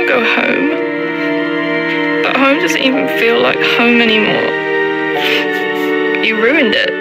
go home. But home doesn't even feel like home anymore. You ruined it.